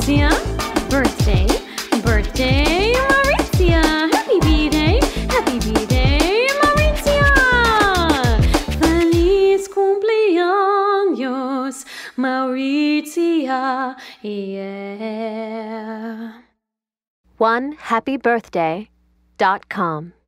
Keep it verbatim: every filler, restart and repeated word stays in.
Maurizia. Birthday, birthday, Maurizia. Happy B-Day, happy B-Day, Maurizia. Feliz cumpleaños, Maurizia. Yeah. one happy birthday dot com